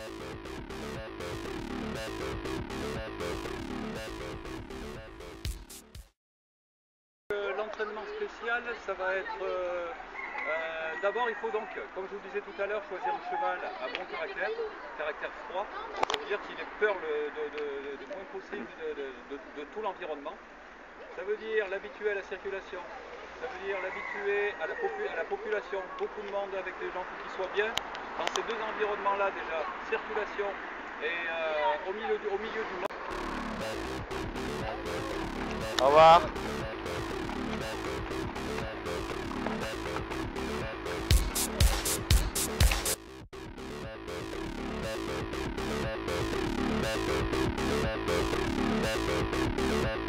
L'entraînement spécial, ça va être... d'abord, il faut donc, comme je vous disais tout à l'heure, choisir un cheval à bon caractère froid. Ça veut dire qu'il ait peur le moins possible de tout l'environnement. Ça veut dire l'habituer à la circulation. Ça veut dire l'habituer à la population. Beaucoup de monde avec des gens pour qu'ils soient bien. Dans ces deux environnements-là déjà, circulation et au milieu du monde. Au revoir. Thank you.